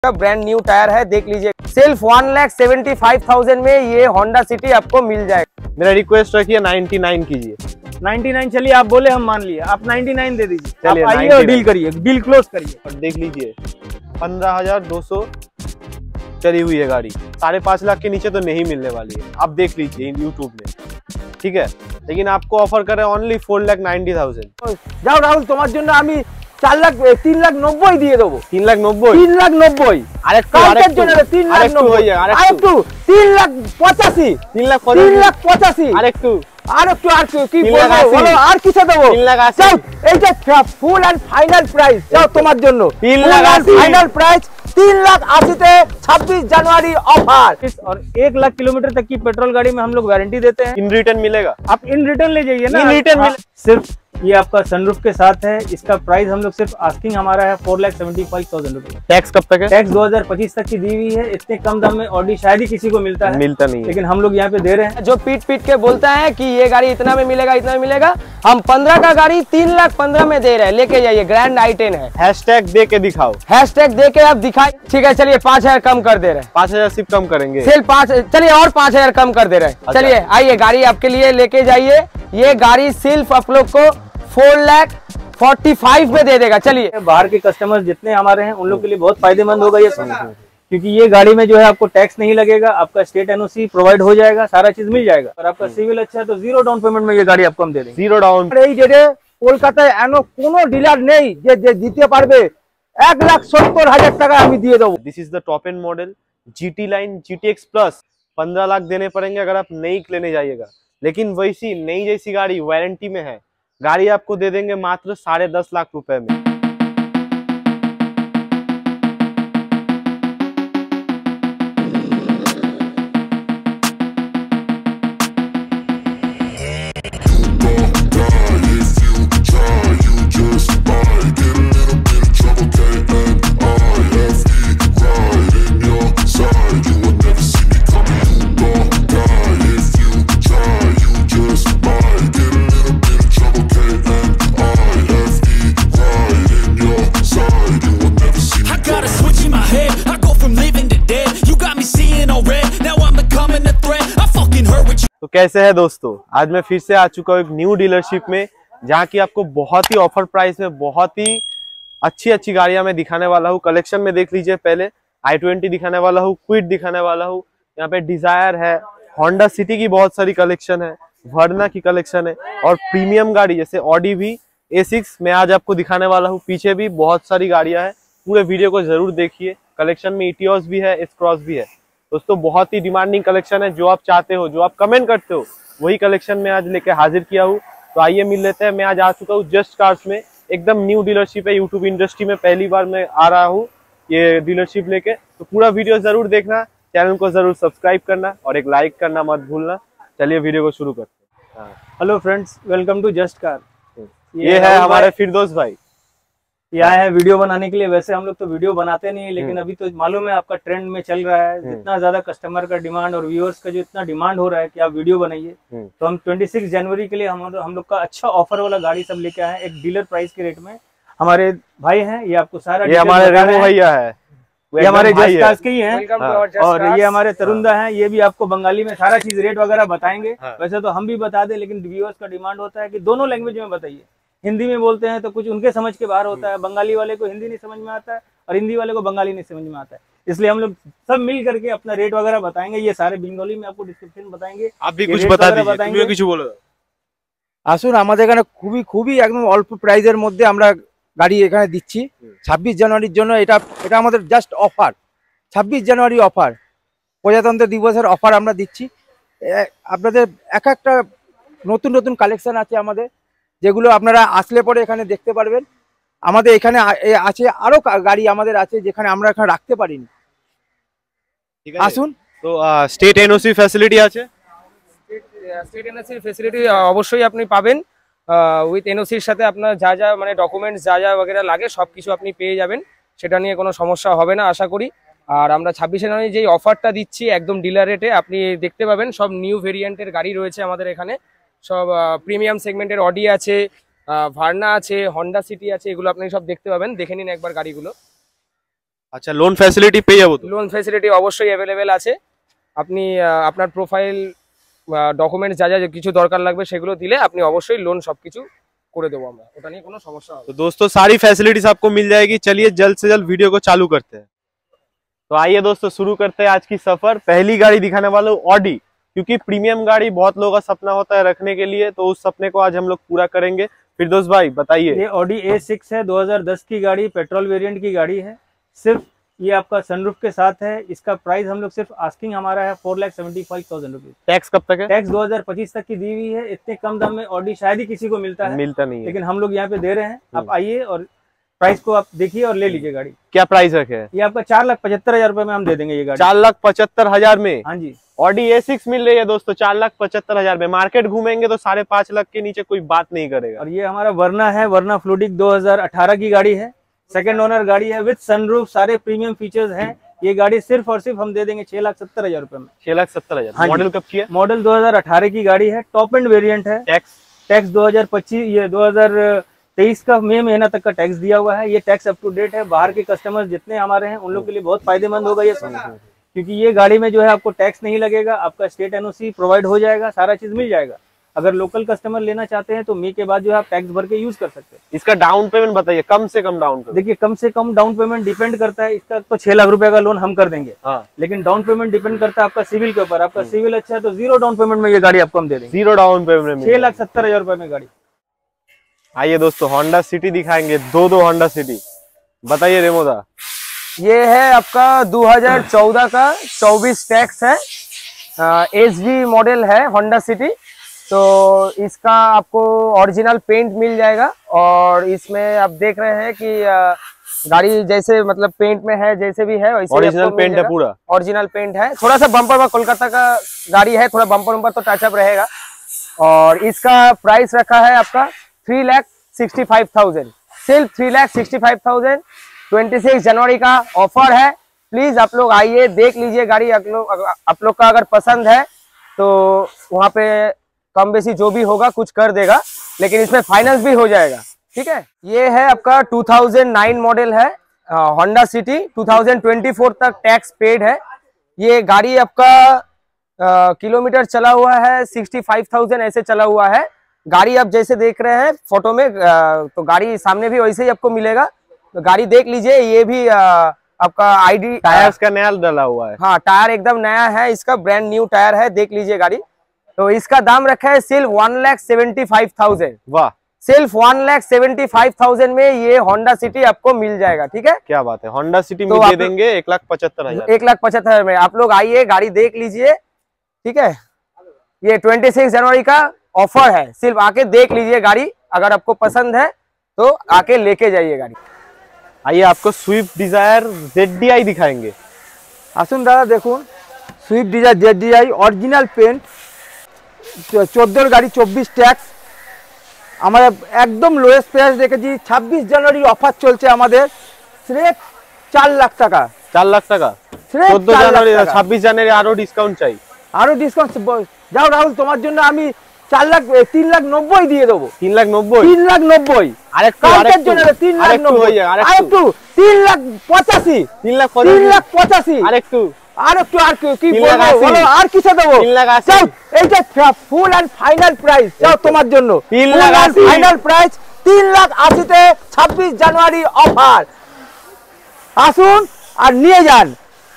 Brand new tyre है, देख लीजिए। सिर्फ 1,75,000 में ये होंडा सिटी आपको मिल जाएगा। मेरा रिक्वेस्ट रखिए 99 कीजिए। 99 चलिए, आप बोले हम मान लिए, आप 99 दे दीजिए। चलिए, आप आइए और डील करिए, डील क्लोज करिए। और देख लीजिए 15,200 चली हुई है गाड़ी। 5.5 लाख के नीचे तो नहीं मिलने वाली है, आप देख लीजिए यूट्यूब में, ठीक है। लेकिन आपको ऑफर कर रहे हैं ओनली 4,90,000। जाओ राहुल, तुम्हारे जন্য আমি 3,90,000 দিয়ে দেবো। 3,90,000 3,90,000 আরেকটু কালকের জন্য 3,90,000 আরেকটু 3,85,000 3,85,000 আরেকটু আরেকটু কি বলবো বলো, আর কিসে দেবো? 3,80,000 এইটা ফুল এন্ড ফাইনাল প্রাইস। যাও তোমার জন্য 3,80,000 ফাইনাল প্রাইস 3,80,000 তে 26 जनवरी ऑफर। और 1 लाख किलोमीटर तक की पेट्रोल गाड़ी में हम लोग वारंटी देते हैं। इन रिटर्न मिलेगा, आप इन रिटर्न ले जाइए ना। इन रिटर्न मिले। सिर्फ ये आपका सनरूफ के साथ है। इसका प्राइस हम लोग सिर्फ आस्किंग हमारा है 4,75,000 रुपए। टैक्स कब तक है? टैक्स 2025 तक की दी हुई है। इतने कम दाम में ऑडी शायद ही किसी को मिलता है, मिलता नहीं है। लेकिन हम लोग यहाँ पे दे रहे हैं। जो पीट के बोलता है कि ये गाड़ी इतना में मिलेगा, इतना में मिलेगा, हम 15 का गाड़ी 3,15,000 में दे रहे हैं। लेके जाइए, ग्रैंड i10 है। हैशटैग दे के दिखाओ, हैशटैग दे के आप दिखाई। ठीक है, चलिए 5,000 कम कर दे रहे हैं। 5,000 सिर्फ कम करेंगे। सिर्फ 5, चलिए और 5,000 कम कर दे रहे हैं। अच्छा। चलिए आइए, गाड़ी आपके लिए लेके जाइए। ये गाड़ी सिर्फ आप लोग को 4,45,000 में दे देगा। चलिए, बाहर के कस्टमर्स जितने हमारे हैं उन लोग के लिए बहुत फायदेमंद होगा ये, क्योंकि ये गाड़ी में जो है आपको टैक्स नहीं लगेगा, आपका स्टेट एनओसी प्रोवाइड हो जाएगा, सारा चीज मिल जाएगा। और आपका सिविल अच्छा है तो 0 डाउन पेमेंट में ये गाड़ी आपको हम दे देंगे। 0 डाउन। এই ডেটে কলকাতায় এনো কোনো ডিলার নেই যে দিতে পারবে 1,70,000 টাকা আমি দিয়ে দেবো। This is the top end model GT line GTX plus. 15 lakh देने पड़ेंगे अगर आप नई लेने जाइएगा, लेकिन वैसी नई जैसी गाड़ी वारंटी में है। गाड़ी आपको दे देंगे मात्र 10.5 लाख रुपए में। तो कैसे है दोस्तों, आज मैं फिर से आ चुका हूँ एक न्यू डीलरशिप में, जहाँ की आपको बहुत ही ऑफर प्राइस में बहुत ही अच्छी गाड़ियां मैं दिखाने वाला हूँ। कलेक्शन में देख लीजिए, पहले i20 दिखाने वाला हूँ, क्विड दिखाने वाला हूँ, यहाँ पे डिजायर है, होंडा सिटी की बहुत सारी कलेक्शन है, वर्ना की कलेक्शन है, और प्रीमियम गाड़ी जैसे ऑडी भी A6 मैं आज आपको दिखाने वाला हूँ। पीछे भी बहुत सारी गाड़ियां हैं, पूरे वीडियो को जरूर देखिए। कलेक्शन में इटियोस भी है, S-क्रॉस भी है दोस्तों। बहुत ही डिमांडिंग कलेक्शन है, जो आप चाहते हो, जो आप कमेंट करते हो, वही कलेक्शन में आज लेके हाजिर किया हूँ। तो आइए मिल लेते हैं। मैं आज आ चुका हूँ जस्ट कार्स में, एकदम न्यू डीलरशिप है। यूट्यूब इंडस्ट्री में पहली बार मैं आ रहा हूँ ये डीलरशिप लेके। तो पूरा वीडियो जरूर देखना, चैनल को जरूर सब्सक्राइब करना और एक लाइक करना मत भूलना। चलिए वीडियो को शुरू करते हैं। Hello friends, welcome to just car. ये है हमारे फिरदौस भाई, यहाँ है वीडियो बनाने के लिए। वैसे हम लोग तो वीडियो बनाते नहीं, लेकिन अभी तो मालूम है आपका ट्रेंड में चल रहा है, जितना ज्यादा कस्टमर का डिमांड और व्यूअर्स का जो इतना डिमांड हो रहा है कि आप वीडियो बनाइए, तो हम 26 जनवरी के लिए हम लोग का अच्छा ऑफर वाला गाड़ी सब लेके आए हैं, एक डीलर प्राइस के रेट में। हमारे भाई हैं, ये आपको सारा ये हमारे रेमो भैया है, ये हमारे जस्ट कार्स के ही हैं। और ये हमारे तरुणदा हैं, ये भी आपको बंगाली में सारा चीज रेट वगैरह बताएंगे। वैसे तो हम भी बता दें, लेकिन व्यूअर्स का डिमांड होता है कि दोनों लैंग्वेज में बताइए। हिंदी में बोलते हैं तो कुछ उनके समझ के बाहर होता है, बंगाली वाले को हिंदी नहीं समझ में आता है और हिंदी वाले को बंगाली नहीं समझ में आता है। इसलिए हम लोग सब मिल करके अपना रेट वगैरह बताएंगे। ये सारे बंगाली में आपको डिस्क्रिप्शन बताएंगे। आप भी कुछ बता दीजिए, तुमिও কিছু বলো। আসুন, আমাদের এখানে খুবই একদম অল্প প্রাইজের মধ্যে আমরা গাড়ি এখানে দিচ্ছি 26 জানুয়ারির জন্য। এটা আমাদের জাস্ট অফার, 26 জানুয়ারি অফার, প্রজাতন্ত্র দিবসের অফার আমরা দিচ্ছি। আপনাদের একটা নতুন নতুন কালেকশন আছে আমাদের, যেগুলো আপনারা আসলে পরে এখানে দেখতে পারবেন। আমাদের এখানে আছে আরো গাড়ি আমাদের আছে যেখানে আমরা এখানে রাখতে পারিনি। ঠিক আছে, আসুন। তো স্টেট এনওসি ফ্যাসিলিটি আছে? স্টেট এনওসি ফ্যাসিলিটি অবশ্যই আপনি পাবেন। উইথ এনওসির সাথে আপনার যা মানে ডকুমেন্টস যা वगैरह লাগে সবকিছু আপনি পেয়ে যাবেন, সেটা নিয়ে কোনো সমস্যা হবে না আশা করি। আর আমরা 26 জানুয়ারি যেই অফারটা দিচ্ছি একদম ডিলার রেটে আপনি দেখতে পাবেন। সব নিউ ভেরিয়েন্টের গাড়ি রয়েছে আমাদের এখানে, সব প্রিমিয়াম সেগমেন্টের অডি আছে, ভার্না আছে, হোন্ডা সিটি আছে, এগুলো আপনি সব দেখতে পাবেন। দেখে নিন একবার গাড়িগুলো। আচ্ছা, লোন ফ্যাসিলিটি পেয়ে যাবো তো? লোন ফ্যাসিলিটি অবশ্যই অ্যাভেলেবেল আছে। আপনি আপনার প্রোফাইল ডকুমেন্টস যা যা কিছু দরকার লাগবে সেগুলো দিলে আপনি অবশ্যই লোন সবকিছু করে দেবো আমরা, ওটা নিয়ে কোনো সমস্যা হবে। तो दोस्तों सारी फैसिलिटीज आपको मिल जाएगी। चलिए जल्द से जल्द वीडियो को चालू करते हैं। तो आइए दोस्तों शुरू करते हैं आज की सफर। पहली गाड़ी दिखाने वाला हूँ ऑडी, क्योंकि प्रीमियम गाड़ी बहुत लोगों का सपना होता है रखने के लिए, तो उस सपने को आज हम लोग पूरा करेंगे। फिरदौस भाई बताइए। ये ऑडी A6 है, 2010 की गाड़ी, पेट्रोल वेरिएंट की गाड़ी है। सिर्फ ये आपका सनरूफ के साथ है। इसका प्राइस हम लोग सिर्फ आस्किंग हमारा है 4,75,000 रुपीज। टैक्स कब तक है? टैक्स 2025 तक की दी हुई है। इतने कम दाम में ऑडी शायद ही किसी को मिलता नहीं है, लेकिन हम लोग यहाँ पे दे रहे हैं। आप आइए और प्राइस को आप देखिए और ले लीजिए गाड़ी। क्या प्राइस रखे है? ये आपका 4,75,000 रुपए में हम दे देंगे ये गाड़ी। 4,75,000 में? हाँ जी, ऑडी A6 मिल रही है दोस्तों 4,75,000 में। मार्केट घूमेंगे तो 5.5 लाख के नीचे कोई बात नहीं करेगा। और ये हमारा वर्ना है, वर्ना फ्लूडिक 2018 की गाड़ी है, सेकंड ओनर गाड़ी है, विद सनरूफ, सारे प्रीमियम फीचर्स हैं। ये गाड़ी सिर्फ और सिर्फ हम दे देंगे 6,70,000 रुपए में। 6,70,000। हाँ, मॉडल कब की है? मॉडल 2018 की गाड़ी है, टॉप एंड वेरिएंट है। टैक्स 2025 ये 2023 का मई महीना तक का टैक्स दिया हुआ है। ये टैक्स अप टू डेट है। बाहर के कस्टमर्स जितने हमारे हैं उन लोग के लिए बहुत फायदेमंद होगा ये, क्योंकि ये गाड़ी में जो है आपको टैक्स नहीं लगेगा, आपका स्टेट NOC प्रोवाइड हो जाएगा, सारा चीज मिल जाएगा। अगर लोकल कस्टमर लेना चाहते हैं तो मई के बाद जो है आप टैक्स भर के यूज कर सकते हैं। इसका डाउन पेमेंट बताइए, कम से कम डाउन पेमेंट? देखिए, कम से कम डाउन पेमेंट डिपेंड करता है। इसका तो 6 लाख रुपए का लोन हम कर देंगे। हाँ। लेकिन डाउन पेमेंट डिपेंड करता है आपका सिविल के ऊपर। आपका सिविल अच्छा है तो 0 डाउन पेमेंट में ये गाड़ी आपको हम दे देंगे। 0 डाउन पेमेंट में 6,70,000 रुपए में गाड़ी। आइए दोस्तों होंडा सिटी दिखाएंगे, दो होंडा सिटी। बताइए रेमोदा। ये है आपका 2014 का 24 टैक्स है, SV मॉडल है होंडा सिटी। तो इसका आपको ओरिजिनल पेंट मिल जाएगा और इसमें आप देख रहे हैं कि गाड़ी जैसे मतलब पेंट में है, जैसे भी है वैसे ओरिजिनल पेंट है, पूरा ओरिजिनल पेंट है। थोड़ा सा बम्पर में कोलकाता का गाड़ी है, थोड़ा बम्पर तो टचअप रहेगा। और इसका प्राइस रखा है आपका 3,65,000, सिर्फ 3,65,000। 26 जनवरी का ऑफर है। प्लीज आप लोग आइए, देख लीजिए गाड़ी। आप लोग का अगर पसंद है तो वहाँ पे कम बेसी जो भी होगा कुछ कर देगा, लेकिन इसमें फाइनेंस भी हो जाएगा, ठीक है। ये है आपका 2009 मॉडल है होंडा सिटी। 2024 तक टैक्स पेड है। ये गाड़ी आपका किलोमीटर चला हुआ है 65,000 ऐसे चला हुआ है। गाड़ी आप जैसे देख रहे हैं फोटो में, तो गाड़ी सामने भी वैसे ही आपको मिलेगा। तो गाड़ी देख लीजिए। ये भी आपका ID टायर्स का नया डाला हुआ है। हाँ, टायर एकदम नया है, इसका ब्रांड न्यू टायर है, देख लीजिए गाड़ी। तो इसका दाम रखा है सिर्फ 1,75,000। वाह, सिर्फ 1,75,000 में ये होंडा सिटी आपको मिल जाएगा, ठीक है। क्या बात है। होंडा सिटी में तो दे देंगे 1,75,000। 1,75,000 में आप लोग आइए, गाड़ी देख लीजिए, ठीक है। ये 26 जनवरी का ऑफर है, सिर्फ आके देख लीजिए गाड़ी। अगर आपको पसंद है तो आके लेके जाइए गाड़ी। आइए आपको स्विफ्ट डिजायर ZDI दिखाएंगे। আসুন দাদা, দেখুন Swift Dzire ZDI original paint, 14 গাড়ি, 24 ট্যাক্স। আমরা একদম লোয়েস্ট প্রাইস রেখেছি। 26 জানুয়ারি অফার চলছে আমাদের, সির্ফ 4 লাখ টাকা। 4 লাখ টাকা? 14 জানুয়ারি, 26 জানুয়ারি আরো ডিসকাউন্ট চাই? আরো ডিসকাউন্ট। যাও রাহুল, তোমার জন্য আমি 3,90,000 দিয়ে দেবো। 3,90,000? 3,90,000 আরেকটু 3,85,000 3,85,000 আরেকটু আর কি বলবো, আর কিসে দেবো? এইটা ফুল এন্ড ফাইনাল প্রাইস। যাও তোমার জন্য 3,80,000 ফাইনাল প্রাইস 3,80,000 তে 26 জানুয়ারি অফার। আসুন আর নিয়ে যান।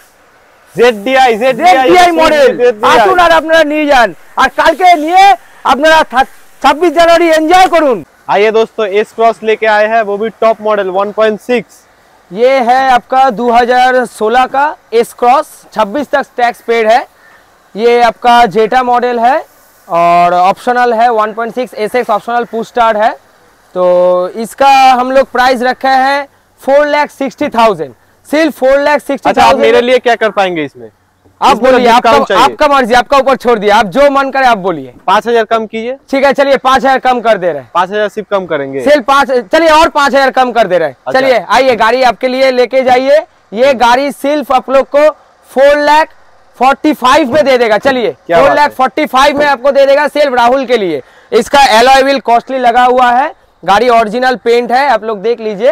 ZDI মডেল আসুন আর আপনারা নিয়ে যান, আর কালকে নিয়ে আপনারা 26 জানুয়ারি এনজয় করুন। आइए दोस्तों एस क्रॉस लेके आए हैं, वो भी टॉप मॉडल 1.6। ये है आपका 2016 का एस क्रॉस, 26 तक टैक्स पेड है। ये आपका जेटा मॉडल है और ऑप्शनल है 1.6 SX ऑप्शनल पुश स्टार्ट है। तो इसका हम लोग प्राइस रखे हैं 4,60,000, सिर्फ 4,60,000। अच्छा, आप मेरे लिए क्या कर पाएंगे इसमें? आप बोलिए, आपका मर्जी, आपका ऊपर छोड़ दिया, आप जो मन करे आप बोलिए। 5,000 कम कीजिए। ठीक है, चलिए 5,000 कम कर दे रहे हैं। 5,000 सिर्फ कम करेंगे, सिर्फ 5, चलिए और 5,000 कम कर दे रहे हैं। अच्छा। चलिए आइए, गाड़ी आपके लिए लेके जाइए। ये गाड़ी सिर्फ आप लोग को 4,45,000 में दे देगा। चलिए 4,45,000 में आपको दे देगा, सिर्फ राहुल के लिए। इसका एलॉय व्हील कॉस्टली लगा हुआ है, गाड़ी ओरिजिनल पेंट है, आप लोग देख लीजिए।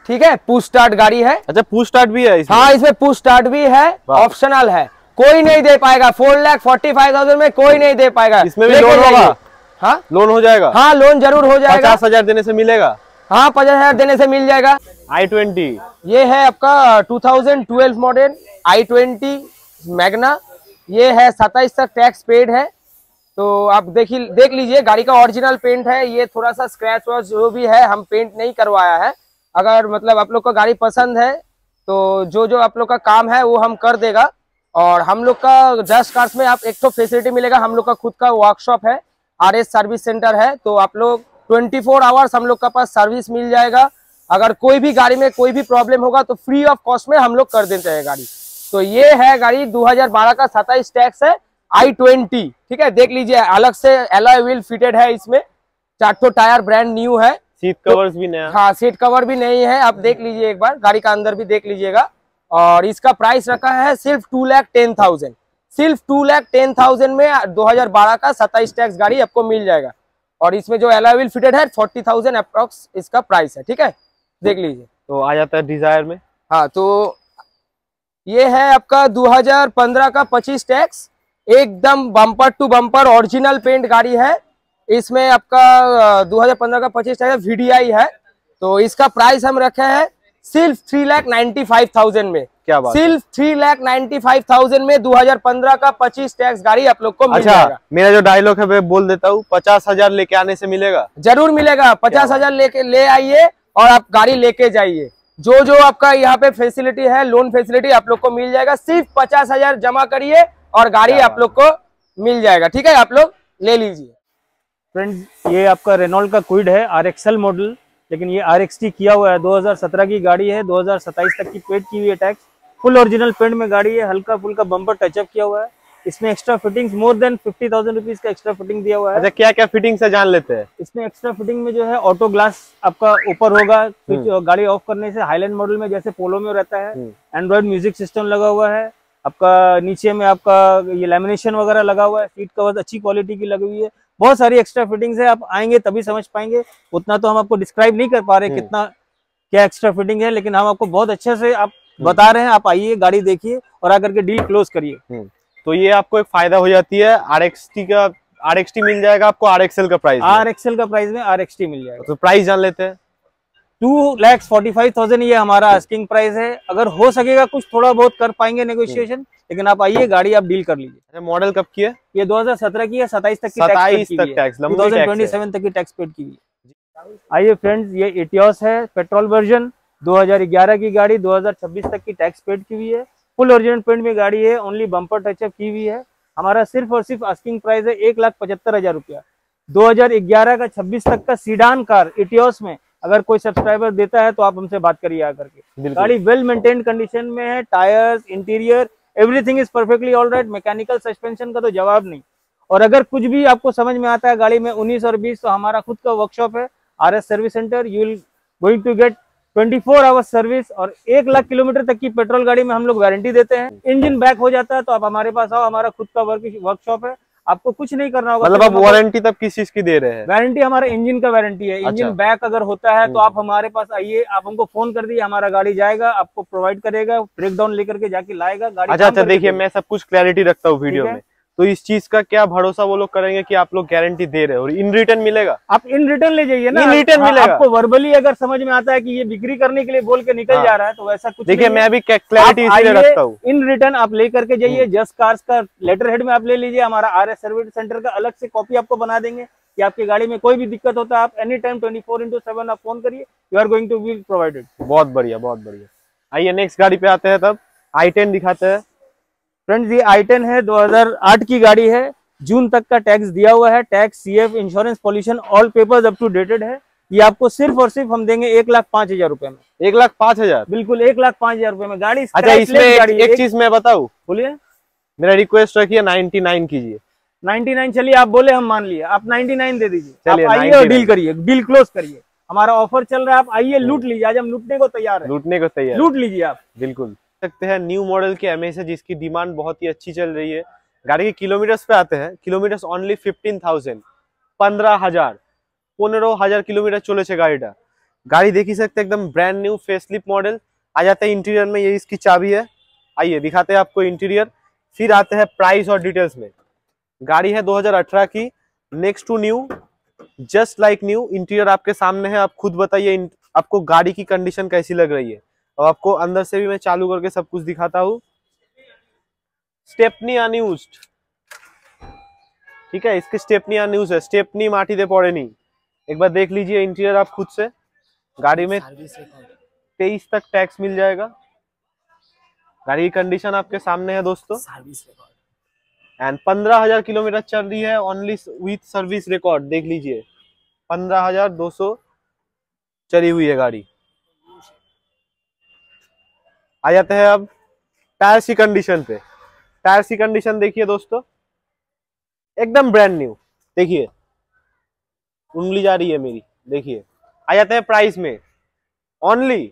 ठीक है, पुश स्टार्ट गाड़ी है। अच्छा, पुश स्टार्ट भी है इसमें? हाँ, इसमें पुश स्टार्ट भी है, ऑप्शनल है। कोई नहीं दे पाएगा 4,45,000 में, कोई नहीं दे पाएगा। इसमें भी लोन होगा? हाँ, लोन हो जाएगा? हाँ, लोन जरूर हो जाएगा। 50,000 देने से मिलेगा? हाँ, 50,000 देने से मिल जाएगा। i20 ये है आपका 2012 मॉडल i20 मैग्ना। ये है 27 तक टैक्स पेड है। तो आप देख लीजिए, गाड़ी का ओरिजिनल पेंट है। ये थोड़ा सा स्क्रैच वॉच जो भी है हम पेंट नहीं करवाया है। अगर मतलब आप लोग को गाड़ी पसंद है तो जो आप लोग का काम है वो हम कर देगा। और हम लोग का जस्ट कार्स में आप एक तो फैसिलिटी मिलेगा, हम लोग का खुद का वर्कशॉप है, RS सर्विस सेंटर है। तो आप लोग 24 आवर्स हम लोग का पास सर्विस मिल जाएगा। अगर कोई भी गाड़ी में कोई भी प्रॉब्लम होगा तो फ्री ऑफ कॉस्ट में हम लोग कर देते हैं गाड़ी। तो ये है गाड़ी 2012 का 27 टैक्स है i20, ठीक है। देख लीजिए, अलग से एलॉय व्हील फिटेड है इसमें, 4 टायर ब्रांड न्यू है, सीट कवर्स भी नया। हाँ, सीट कवर भी नहीं है। आप देख लीजिए एक बार, गाड़ी का अंदर भी देख लीजिएगा। और इसका प्राइस रखा है सिर्फ 2,10,000, सिर्फ 2,10,000 में 2012 का 27 टैक्स गाड़ी आपको मिल जाएगा। और इसमें जो एलॉय व्हील फिटेड है 40,000 अप्रॉक्स इसका प्राइस है, ठीक है। देख लीजिए। तो आ जाता है डिजायर में। हाँ, तो ये है आपका 2015 का 25 टैक्स, एकदम bumper to bumper original paint गाड़ी है। इसमें आपका 2015 का 25 टैक्स VDI है। तो इसका प्राइस हम रखे हैं सिर्फ 3,95,000 में। क्या बात? सिर्फ 3,95,000 में 2015 का 25 टैक्स गाड़ी आप लोग को मिल जाएगा। मेरा जो डायलॉग है मैं बोल देता हूँ, 50,000 लेके आने से मिलेगा? जरूर मिलेगा। 50,000 ले आइए और आप गाड़ी लेके जाइए। जो आपका यहाँ पे फैसिलिटी है, लोन फैसिलिटी आप लोग को मिल जाएगा। सिर्फ 50,000 जमा करिए और गाड़ी आप लोग को मिल जाएगा, ठीक है। आप लोग ले लीजिए। फ्रेंड्स, ये आपका रेनॉल्ट का क्विड है RXL मॉडल, लेकिन ये RXT किया हुआ है। 2017 की गाड़ी है, 2027 तक की पेड की हुई है टैक्स। फुल ओरिजिनल पेंट में गाड़ी है, हल्का फुल्का बम्पर टचअप किया हुआ है। इसमें extra fittings more than 50,000 rupees का एक्स्ट्रा फिटिंग दिया हुआ है। अच्छा, क्या क्या फिटिंग्स है जान लेते हैं। इसमें एक्स्ट्रा फिटिंग में जो है ऑटो ग्लास आपका ऊपर होगा, गाड़ी ऑफ करने से। हाईलैंड मॉडल में जैसे पोलो में रहता है, एंड्रॉइड म्यूजिक सिस्टम लगा हुआ है। आपका नीचे में आपका ये लैमिनेशन वगैरह लगा हुआ है। सीट कवर अच्छी क्वालिटी की लगी हुई है। बहुत सारी एक्स्ट्रा फिटिंग्स है, आप आएंगे तभी समझ पाएंगे। उतना तो हम आपको डिस्क्राइब नहीं कर पा रहे कितना क्या एक्स्ट्रा फिटिंग है, लेकिन हम आपको बहुत अच्छे से आप बता रहे हैं। आप आइए, गाड़ी देखिए और आकर के डील क्लोज करिए। तो ये आपको एक फायदा हो जाती है, RXT मिल जाएगा आपको RXL का प्राइस। RXL का प्राइस में RXT मिल जाएगा। तो प्राइस जान लेते हैं। 2,45,000 ये हमारा आस्किंग प्राइस है। अगर हो सकेगा कुछ थोड़ा बहुत कर पाएंगे नेगोशिएशन, लेकिन आप आइए, गाड़ी आप डील कर लीजिए। अच्छा, मॉडल कब की है? ये 2017 की है, 27 तक की 2027 तक की टैक्स पेड की हुई है। आइए फ्रेंड्स, ये एटियोस है, पेट्रोल वर्जन, 2011 की गाड़ी, 2026 तक की टैक्स पेड की हुई है। फुल ओरिजिनल पेंट में गाड़ी है, ओनली बम्पर टचअप की हुई है। हमारा सिर्फ और सिर्फ आस्किंग प्राइस है 1,75,000 रुपया। 2011 का 26 तक का सीडान कार एटियोस में अगर कोई सब्सक्राइबर देता है तो आप हमसे बात करिए आकर के। गाड़ी वेल मेंटेन्ड कंडीशन में है, tyres, interior, everything is perfectly all right. Mechanical suspension का तो जवाब नहीं। और अगर कुछ भी आपको समझ में आता है गाड़ी में 19 और 20, तो हमारा खुद का वर्कशॉप है, RS service centre. You will going to get 24 hours service और 1 लाख किलोमीटर तक की पेट्रोल गाड़ी में हम लोग वारंटी देते हैं। इंजन बैक हो जाता है तो आप हमारे पास आओ, हमारा खुद का वर्कशॉप है। आपको कुछ नहीं करना होगा। मतलब आप वारंटी तब किस चीज की दे रहे हैं? वारंटी हमारा इंजन का वारंटी है। इंजन बैक अगर होता है तो आप हमारे पास आइए, आप हमको फोन कर दिए, हमारा गाड़ी जाएगा, आपको प्रोवाइड करेगा, ब्रेक डाउन लेकर के जाके लाएगा गाड़ी। अच्छा, देखिए मैं सब कुछ क्लैरिटी रखता हूँ वीडियो में। तो इस चीज का क्या भरोसा वो लोग करेंगे कि आप लोग गारंटी दे रहे हो और इन रिटर्न मिलेगा? आप इन रिटर्न ले जाइए ना, इन रिटर्न मिलेगा। आपको वर्बली अगर समझ में आता है कि ये बिक्री करने के लिए बोल के निकल जा रहा है तो वैसा कुछ देखिए, मैं भी क्लैरिटी इसलिए रखता हूँ। इन रिटर्न आप लेकर के जाइए। जस्ट कार्स का लेटर हेड में आप ले लीजिए, हमारा RS सर्विस सेंटर का अलग से कॉपी आपको बना देंगे कि आपकी गाड़ी में कोई भी दिक्कत होता है आप एनी टाइम 24/7 आप फोन करिए, you are going to be provided. बहुत बढ़िया, बहुत बढ़िया। आइए नेक्स्ट गाड़ी पे आते हैं, तब i10 दिखाते हैं। फ्रेंड्स, ये i10 है, 2008 की गाड़ी है, जून तक का टैक्स दिया हुआ है। Tax, CF, insurance, pollution, all papers up to dated है। ये आपको सिर्फ और सिर्फ हम देंगे 1,05,000 रुपए में। 1,05,000? बिल्कुल, 1,05,000 रुपए में गाड़ी। अच्छा, इसमें एक चीज मैं बताऊं, बोलिए। मेरा रिक्वेस्ट रखिए 99 कीजिए। 99 चलिए, आप बोले हम मान लिए, आप 99 दे दीजिए। चलिए, आइए और डील करिए, डील क्लोज करिए। हमारा ऑफर चल रहा है, आप आइए लूट लीजिए। आज हम लूटने को तैयार है। लूटने को तैयार, लूट लीजिए आप। बिल्कुल सकते हैं। न्यू मॉडल के एमएस है जिसकी डिमांड बहुत ही अच्छी चल रही है। गाड़ी के किलोमीटर्स पे आते हैं। किलोमीटर्स ओनली 15,000, 15,000 किलोमीटर चले गाड़ी। गाड़ी देख ही सकते हैं, एकदम ब्रांड न्यू फेसलिफ्ट मॉडल। आ जाते हैं इंटीरियर में, ये इसकी चाबी है। आइए दिखाते हैं आपको इंटीरियर, फिर आते हैं प्राइस और डिटेल्स में। गाड़ी है 2018 की, next to new, just like new. Interior आपके सामने है, आप खुद बताइए आपको गाड़ी की कंडीशन कैसी लग रही है। और आपको अंदर से भी मैं चालू करके सब कुछ दिखाता हूँ। स्टेपनी अनयूज्ड, ठीक है, इसकी स्टेपनी अनयूज्ड है, स्टेपनी माटी दे पड़े नहीं। एक बार देख लीजिए इंटीरियर आप खुद से। गाड़ी में 23 तक टैक्स मिल जाएगा। गाड़ी की कंडीशन आपके सामने है दोस्तों, एंड 15,000 किलोमीटर चल रही है ओनली विथ सर्विस रिकॉर्ड। देख लीजिए 15,200 चली हुई है गाड़ी। आ जाते हैं अब टायर्स की कंडीशन पे। टायर्स की कंडीशन देखिए दोस्तों, एकदम ब्रांड न्यू। देखिए उंगली जा रही है मेरी, देखिए। आ जाते हैं प्राइस में, ओनली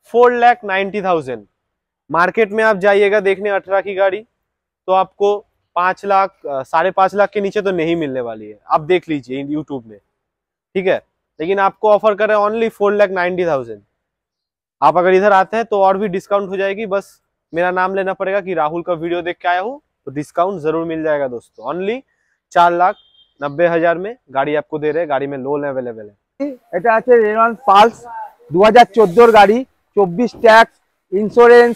4,90,000। मार्केट में आप जाइएगा देखने 18 की गाड़ी तो आपको 5 लाख 5.5 लाख के नीचे तो नहीं मिलने वाली है। आप देख लीजिए यूट्यूब में, ठीक है। लेकिन आपको ऑफर कर रहे हैं ओनली 4,90,000। आप अगर इधर आते हैं तो और भी डिस्काउंट हो जाएगी, बस मेरा नाम लेना पड़ेगा कि राहुल का वीडियो देख के आया हूँ, तो डिस्काउंट जरूर मिल जाएगा दोस्तों। ओनली 4,90,000 में गाड़ी आपको दे रहे हैं। गाड़ी में लोन अवेलेबल है। এটা আছে রেনল্ড পালস 2014 গাড়ি, 24 ট্যাক্স, ইন্স্যুরেন্স,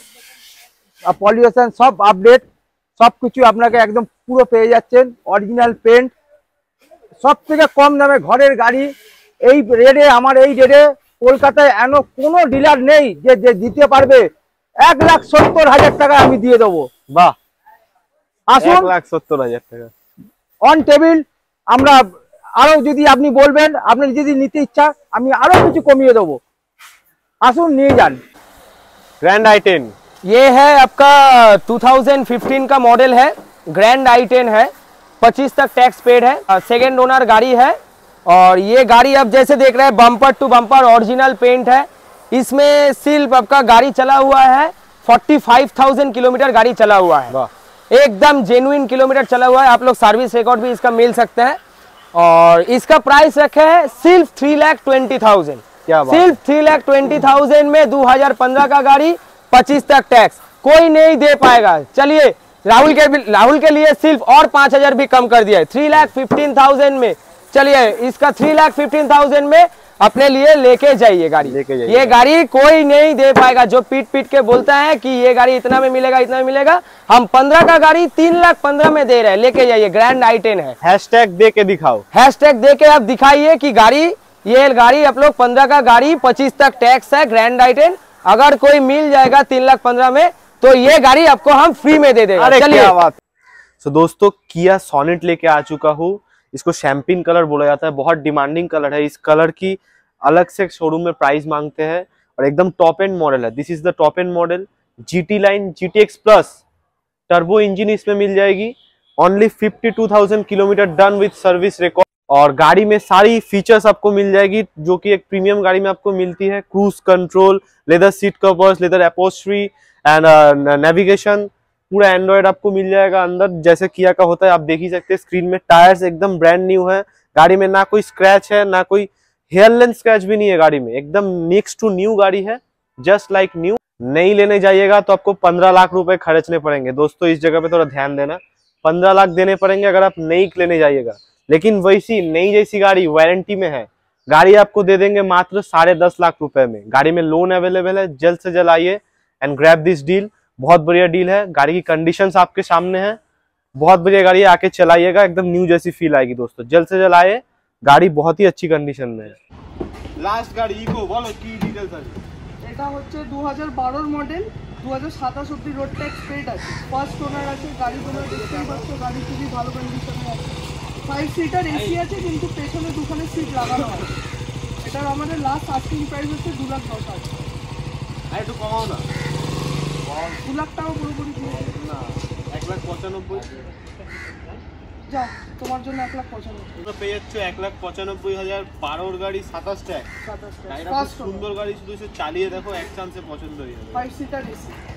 পলিউশন সব আপডেট, সবকিছু আপনাকে একদম পুরো পেয়ে যাচ্ছেন। অরিজিনাল পেন্ট, সব থেকে কম দামে ঘরের গাড়ি এই রেটে, আমার এই রেটে কলকাতায় এমন কোনো ডিলার নেই যে দিতে পারবে। 1,70,000 টাকা আমি দিয়ে দেবো। বাহ, আসুন 1,70,000 টাকা অন টেবিল। আমরা আরো যদি আপনি বলবেন, আপনি যদি নিতে ইচ্ছা আমি আরো কিছু কমিয়ে দেবো। আসুন নিয়ে যান। ग्रैंड i10, ये है आपका 2015 का मॉडल है, ग्रैंड i10 है, 25 तक टैक्स पेड है, सेकेंड ओनर गाड़ी है। और ये गाड़ी आप जैसे देख रहे हैं bumper to bumper original paint है। इसमें सिर्फ आपका गाड़ी चला हुआ है 45,000 किलोमीटर गाड़ी चला हुआ है, एकदम जेन्युइन किलोमीटर चला हुआ है। आप लोग सर्विस रिकॉर्ड भी इसका मिल सकते हैं। और इसका प्राइस रखे है सिर्फ 3,20,000। सिर्फ 3,20,000 में 2015 का गाड़ी, 25 तक टैक्स, कोई नहीं दे पाएगा। चलिए राहुल के लिए सिर्फ और 5,000 भी कम कर दिया है, 3,15,000 में। चलिए इसका 3,15,000 में अपने लिए लेके जाइए गाड़ी। ये गाड़ी कोई नहीं दे पाएगा। जो पीट के बोलता है कि ये गाड़ी इतना में मिलेगा, इतना में मिलेगा, हम 15 का गाड़ी 3,15,000 में दे रहे हैं। लेके जाइए, ग्रैंड i10 है। हैशटैग दे के दिखाओ, हैशटैग दे के आप दिखाइए कि गाड़ी, ये गाड़ी आप लोग 15 का गाड़ी, 25 तक टैक्स है, ग्रैंड i10 अगर कोई मिल जाएगा 3,15,000 में तो ये गाड़ी आपको हम फ्री में दे देगा। चलिए तो दोस्तों किया सोनेट लेके आ चुका हूँ। इसको शैम्पेन कलर बोला जाता है, बहुत डिमांडिंग कलर है। इस कलर की अलग से शोरूम में प्राइस मांगते हैं और एकदम टॉप एंड मॉडल है। This is the top end model, GT line GTX plus turbo engine इसमें मिल जाएगी। Only 52,000 kilometre done with service record. और गाड़ी में सारी फीचर्स आपको मिल जाएगी जो कि एक प्रीमियम गाड़ी में आपको मिलती है। Cruise control, leather seat covers, leather upholstery and navigation, पूरा एंड्रॉइड आपको मिल जाएगा अंदर जैसे किया का होता है। आप देख ही सकते हैं स्क्रीन में। टायर्स एकदम ब्रांड न्यू है। गाड़ी में ना कोई स्क्रैच है, ना कोई हेयर लेंथ स्क्रैच भी नहीं है गाड़ी में। एकदम नेक्स्ट टू न्यू गाड़ी है, जस्ट लाइक न्यू। नई लेने जाइएगा तो आपको 15 लाख रुपए खर्चने पड़ेंगे दोस्तों। इस जगह पे थोड़ा ध्यान देना, 15 लाख देने पड़ेंगे अगर आप नई लेने जाइएगा। लेकिन वैसी नई जैसी गाड़ी वारंटी में है, गाड़ी आपको दे देंगे मात्र 10.5 लाख रुपए में। गाड़ी में लोन अवेलेबल है। जल्द से जल्द आइए एंड ग्रैब दिस डील। बहुत बढ़िया डील है। गाड़ी की कंडीशंस आपके सामने है, बहुत बढ़िया गाड़ी है। आके चलाइएगा, एकदम न्यू जैसी फील आएगी दोस्तों। जल्द से जल्द आए, गाड़ी बहुत ही अच्छी कंडीशन में है। लास्ट गाड़ी इको बोलो की डिटेल्स আছে। এটা হচ্ছে 2012 মডেল, 2027 অবধি রোড ট্যাক্স পেড আছে, ফার্স্ট ওনার আছে। গাড়ি তোমরা দেখতেই পাচ্ছ, গাড়ি খুবই ভালো কন্ডিশনে আছে। 5 সিটার এসি আছে, কিন্তু পেছনে দুখানে সিট লাগানো আছে। এটার আমাদের লাস্ট আস্কিং প্রাইস হচ্ছে 2,10,000। আর একটু কমাও না, 2 লাখ টাকা পুরোপুরি দিয়ে না 1,95,000 যাও, তোমার জন্য 1,95,000 তোমরা পেয়ে যাচ্ছ 1,95,000। 12 গাড়ি 27 ট্যাক্স। 27 গাড়িটা খুব সুন্দর গাড়ি, শুধু এসে চালিয়ে দেখো, এক চান্সে পছন্দ হয়ে যাবে। 5 সিটার এসি।